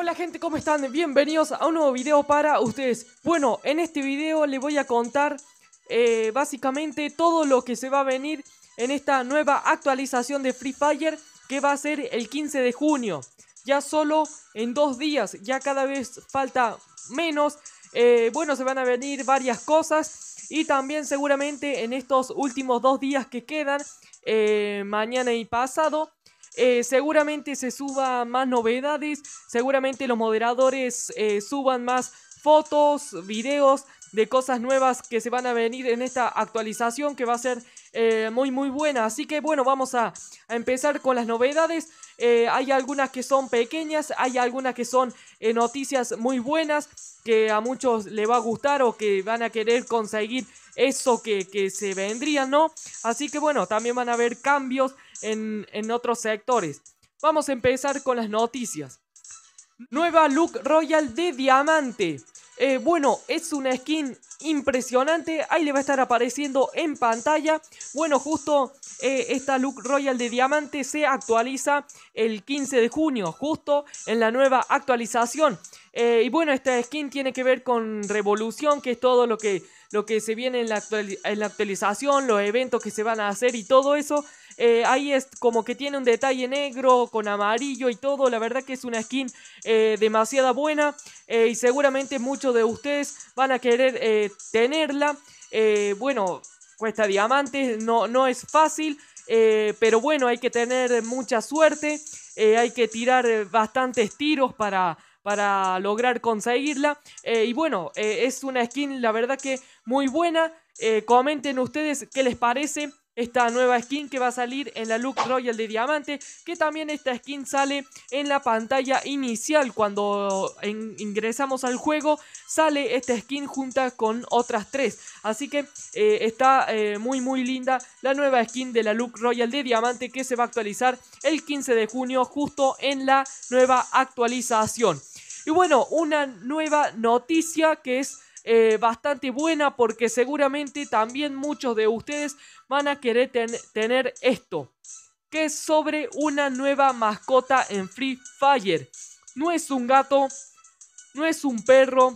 Hola gente, ¿cómo están? Bienvenidos a un nuevo video para ustedes. Bueno, en este video les voy a contar básicamente todo lo que se va a venir en esta nueva actualización de Free Fire, que va a ser el 15 de junio. Ya solo en 2 días, ya cada vez falta menos. Bueno, se van a venir varias cosas y también seguramente en estos últimos 2 días que quedan, mañana y pasado, seguramente se suba más novedades, seguramente los moderadores suban más fotos, videos de cosas nuevas que se van a venir en esta actualización, que va a ser muy buena. Así que bueno, vamos a empezar con las novedades. Hay algunas que son pequeñas, hay algunas que son noticias muy buenas, que a muchos les va a gustar o que van a querer conseguir eso que se vendría, ¿no? Así que bueno, también van a haber cambios en otros sectores. Vamos a empezar con las noticias. Nueva look royal de diamante. Bueno, es una skin impresionante. Ahí le va a estar apareciendo en pantalla. Bueno, justo esta look royal de diamante se actualiza el 15 de junio, justo en la nueva actualización. Y bueno, esta skin tiene que ver con Revolución, que es todo lo que se viene en la actualización, los eventos que se van a hacer y todo eso. Ahí es como que tiene un detalle negro con amarillo y todo. La verdad que es una skin demasiado buena, y seguramente muchos de ustedes van a querer tenerla. Bueno, cuesta diamantes, no es fácil, pero bueno, hay que tener mucha suerte, hay que tirar bastantes tiros para lograr conseguirla. Y bueno, es una skin la verdad que muy buena. Comenten ustedes qué les parece esta nueva skin que va a salir en la look royal de diamante, que también esta skin sale en la pantalla inicial. Cuando ingresamos al juego sale esta skin junta con otras 3, así que está muy linda la nueva skin de la look royal de diamante, que se va a actualizar el 15 de junio justo en la nueva actualización. Y bueno, una nueva noticia que es bastante buena, porque seguramente también muchos de ustedes van a querer tener esto, que es sobre una nueva mascota en Free Fire. No es un gato, no es un perro,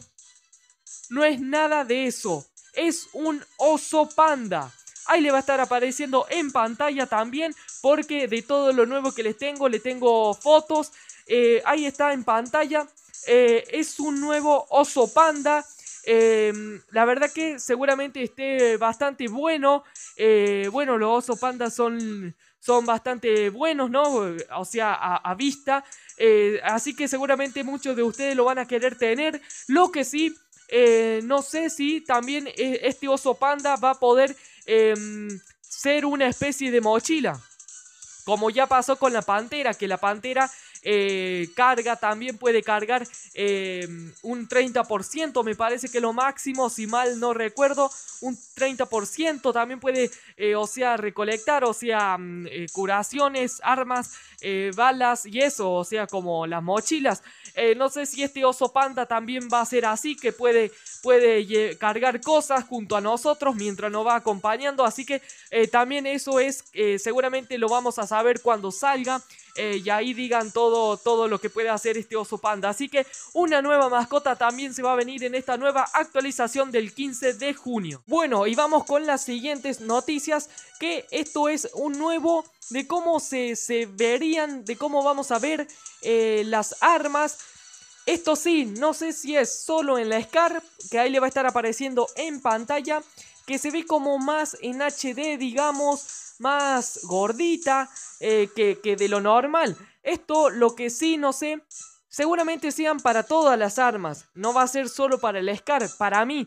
no es nada de eso, es un oso panda. Ahí le va a estar apareciendo en pantalla también, porque de todo lo nuevo que le tengo fotos. Ahí está en pantalla. Es un nuevo oso panda. La verdad que seguramente esté bastante bueno. Bueno, los osos pandas son bastante buenos, ¿no? O sea, a vista. Así que seguramente muchos de ustedes lo van a querer tener. Lo que sí, no sé si también este oso panda va a poder ser una especie de mochila, como ya pasó con la pantera, que la pantera carga, también puede cargar un 30%, me parece que lo máximo, si mal no recuerdo, un 30% también puede, o sea, recolectar, o sea, curaciones, armas, balas y eso, o sea, como las mochilas. No sé si este oso panda también va a ser así, que puede cargar cosas junto a nosotros mientras nos va acompañando, así que también eso es, seguramente lo vamos a saber cuando salga. Y ahí digan todo lo que puede hacer este oso panda. Así que una nueva mascota también se va a venir en esta nueva actualización del 15 de junio. Bueno, y vamos con las siguientes noticias, que esto es un nuevo de cómo se verían, de cómo vamos a ver las armas. Esto sí, no sé si es solo en la SCAR, que ahí le va a estar apareciendo en pantalla, que se ve como más en HD, digamos, más gordita que de lo normal. Esto lo que sí no sé, seguramente sean para todas las armas, no va a ser solo para el SCAR. Para mí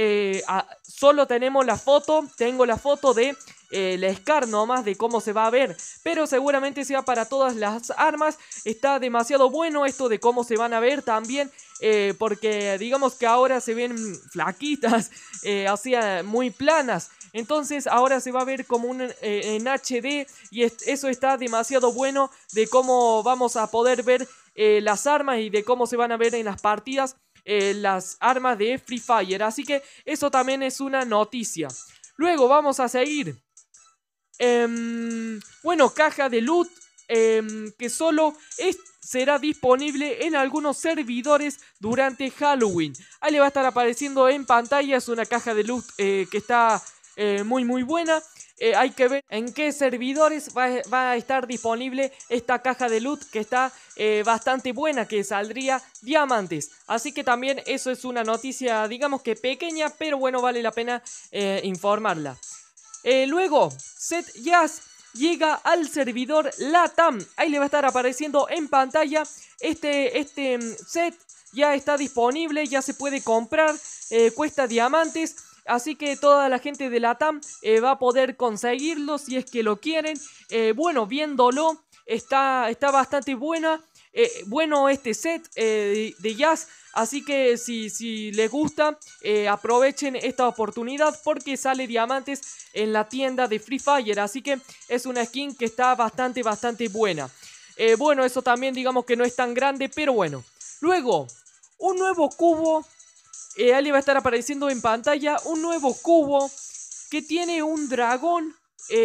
solo tengo la foto de la SCAR nomás, de cómo se va a ver, pero seguramente sea para todas las armas. Está demasiado bueno esto de cómo se van a ver también, porque digamos que ahora se ven flaquitas, o sea, muy planas. Entonces ahora se va a ver como en HD, y eso está demasiado bueno, de cómo vamos a poder ver las armas y de cómo se van a ver en las partidas las armas de Free Fire. Así que eso también es una noticia. Luego vamos a seguir. Bueno, caja de loot que solo será disponible en algunos servidores durante Halloween. Ahí le va a estar apareciendo en pantalla, es una caja de loot que está muy buena. Hay que ver en qué servidores va a estar disponible esta caja de loot que está bastante buena, que saldría diamantes. Así que también eso es una noticia, digamos que pequeña, pero bueno, vale la pena informarla. Luego, Set Jazz llega al servidor LATAM. Ahí le va a estar apareciendo en pantalla. Este set ya está disponible, ya se puede comprar, cuesta diamantes. Así que toda la gente de LATAM va a poder conseguirlo si es que lo quieren. Bueno, viéndolo, está bastante bueno este set de Jazz. Así que si les gusta, aprovechen esta oportunidad porque sale diamantes en la tienda de Free Fire. Así que es una skin que está bastante buena. Bueno, eso también digamos que no es tan grande, pero bueno. Luego, un nuevo cubo. Ahí le va a estar apareciendo en pantalla un nuevo cubo que tiene un dragón.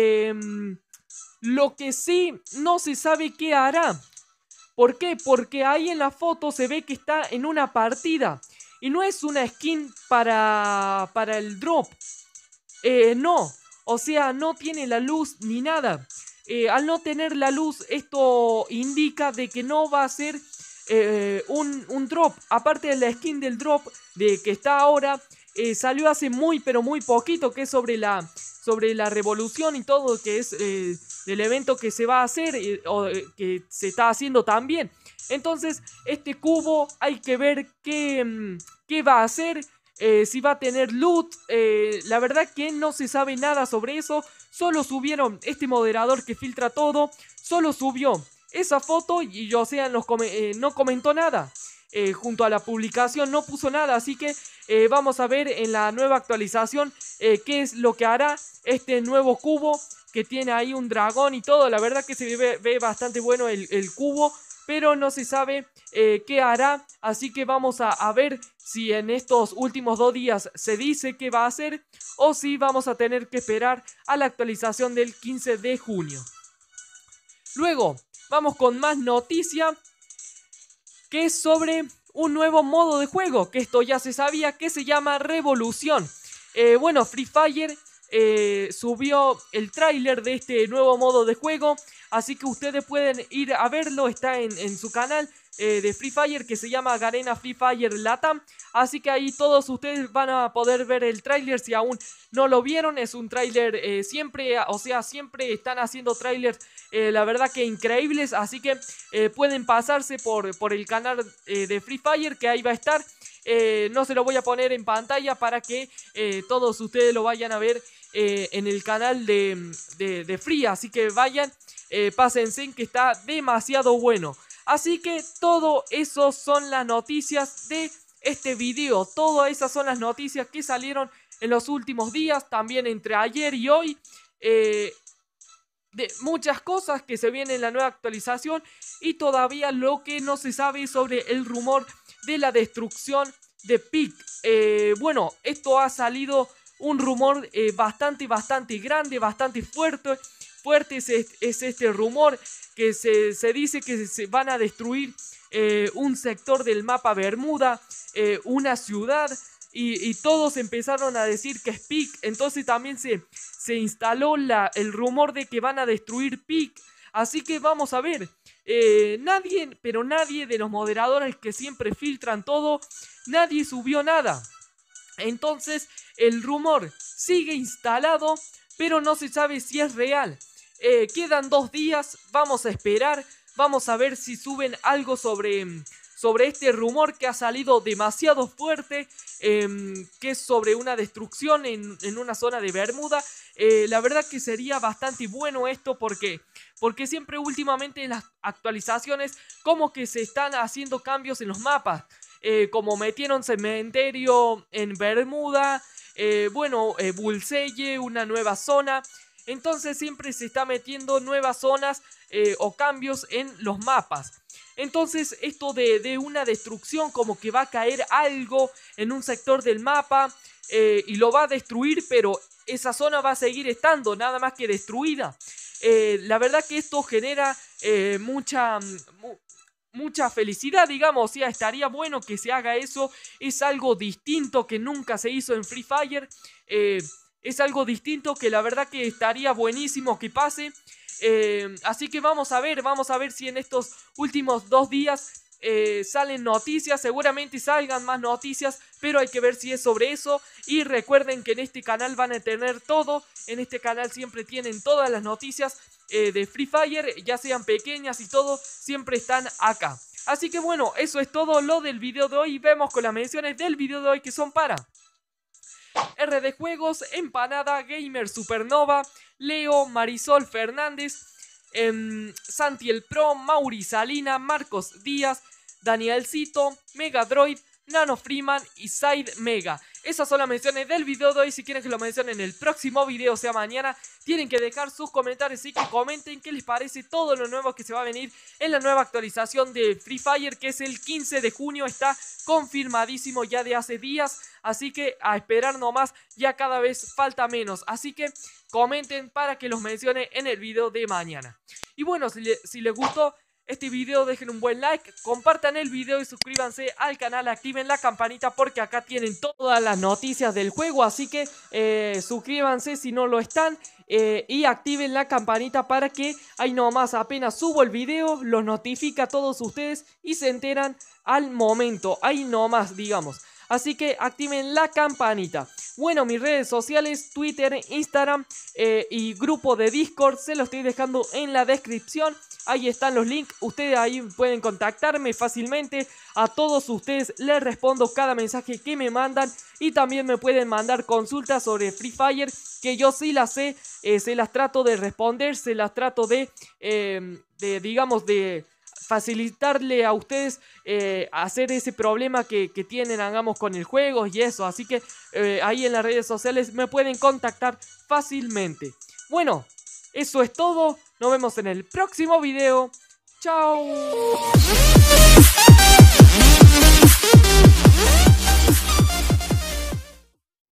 Lo que sí, no se sabe qué hará. ¿Por qué? Porque ahí en la foto se ve que está en una partida. Y no es una skin para el drop. No. O sea, no tiene la luz ni nada. Al no tener la luz, esto indica de que no va a ser un drop. Aparte de la skin del drop de que está ahora, salió hace muy poquito, que es sobre la revolución y todo, que es del evento que se va a hacer o que se está haciendo también. Entonces, este cubo hay que ver qué va a hacer. Si va a tener loot, la verdad que no se sabe nada sobre eso. Solo subieron este moderador que filtra todo, solo subió esa foto y o sea, no comentó nada. Junto a la publicación no puso nada, así que vamos a ver en la nueva actualización qué es lo que hará este nuevo cubo que tiene ahí un dragón y todo. La verdad que se ve bastante bueno el cubo, pero no se sabe qué hará, así que vamos a ver si en estos últimos 2 días se dice qué va a hacer o si vamos a tener que esperar a la actualización del 15 de junio. Luego, vamos con más noticia, que es sobre un nuevo modo de juego, que esto ya se sabía, que se llama Revolución. Bueno, Free Fire subió el tráiler de este nuevo modo de juego, así que ustedes pueden ir a verlo, está en su canal de Free Fire que se llama Garena Free Fire Latam. Así que ahí todos ustedes van a poder ver el tráiler si aún no lo vieron. Es un tráiler siempre están haciendo tráilers la verdad que increíbles. Así que pueden pasarse por el canal de Free Fire, que ahí va a estar. No se lo voy a poner en pantalla para que todos ustedes lo vayan a ver en el canal de Free. Así que vayan, pásense, que está demasiado bueno. Así que todo eso son las noticias de este video. Todas esas son las noticias que salieron en los últimos días, también entre ayer y hoy. De muchas cosas que se vienen en la nueva actualización y todavía lo que no se sabe sobre el rumor de la destrucción de Peak. Bueno, esto ha salido un rumor bastante grande, bastante fuerte. Fuerte es este rumor que se dice que se van a destruir un sector del mapa Bermuda, una ciudad, y todos empezaron a decir que es Peak. Entonces también se instaló el rumor de que van a destruir Peak. Así que vamos a ver. Nadie de los moderadores que siempre filtran todo, nadie subió nada. Entonces el rumor sigue instalado, pero no se sabe si es real. Quedan 2 días, vamos a esperar, vamos a ver si suben algo sobre este rumor que ha salido demasiado fuerte, que es sobre una destrucción en una zona de Bermuda. La verdad que sería bastante bueno esto porque siempre últimamente en las actualizaciones como que se están haciendo cambios en los mapas, como metieron cementerio en Bermuda, Bullseye, una nueva zona. Entonces siempre se está metiendo nuevas zonas o cambios en los mapas. Entonces esto de una destrucción, como que va a caer algo en un sector del mapa y lo va a destruir, pero esa zona va a seguir estando, nada más que destruida. La verdad que esto genera mucha felicidad, digamos. O sea, estaría bueno que se haga eso. Es algo distinto que nunca se hizo en Free Fire. Es algo distinto que la verdad que estaría buenísimo que pase. Así que vamos a ver si en estos últimos 2 días salen noticias. Seguramente salgan más noticias, pero hay que ver si es sobre eso. Y recuerden que en este canal van a tener todo. En este canal siempre tienen todas las noticias de Free Fire, ya sean pequeñas y todo, siempre están acá. Así que bueno, eso es todo lo del video de hoy. Vemos con las menciones del video de hoy, que son para RD Juegos, Empanada, Gamer Supernova, Leo, Marisol Fernández, Santi el Pro, Mauri Salina, Marcos Díaz, Danielcito, Megadroid, Nano Freeman y Side Mega. Esas son las menciones del video de hoy. Si quieren que lo mencionen en el próximo video, o sea mañana, tienen que dejar sus comentarios y que comenten qué les parece todo lo nuevo que se va a venir en la nueva actualización de Free Fire, que es el 15 de junio. Está confirmadísimo ya de hace días, así que a esperar nomás, ya cada vez falta menos. Así que comenten para que los mencione en el video de mañana. Y bueno, si les gustó este video, dejen un buen like, compartan el video y suscríbanse al canal, activen la campanita porque acá tienen todas las noticias del juego, así que suscríbanse si no lo están y activen la campanita para que ahí nomás apenas subo el video los notifica a todos ustedes y se enteran al momento, ahí nomás digamos. Así que activen la campanita. Bueno, mis redes sociales, Twitter, Instagram y grupo de Discord se los estoy dejando en la descripción. Ahí están los links, ustedes ahí pueden contactarme fácilmente. A todos ustedes les respondo cada mensaje que me mandan. Y también me pueden mandar consultas sobre Free Fire, que yo sí las sé, se las trato de responder, se las trato de facilitarle a ustedes hacer ese problema que tienen, hagamos, con el juego y eso. Así que ahí en las redes sociales me pueden contactar fácilmente. Bueno, eso es todo. Nos vemos en el próximo video. Chao.